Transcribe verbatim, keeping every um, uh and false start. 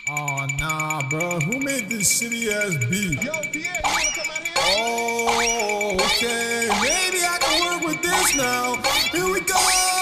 Oh, nah, bro. Who made this shitty ass beat? Yo, Pierre, you wanna come out here? Oh, okay. Maybe I can work with this now. Here we go.